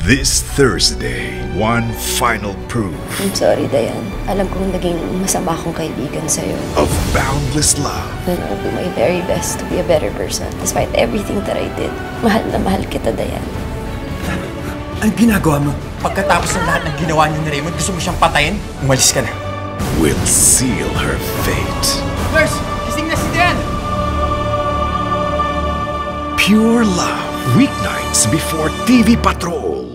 This Thursday, one final proof I'm sorry, Dayan. Alam kong naging masama akong kaibigan sa'yo. of boundless love. And I'll do my very best to be a better person despite everything that I did. Mahal na mahal kita, Dayan. Anong ginagawa mo? Pagkatapos ng lahat ng ginawa niyo ni Raymond, gusto mo siyang patayin? Umalis ka na. Will seal her fate. Nurse! Gising na si Dayan! Pure love. Weeknights before TV Patrol.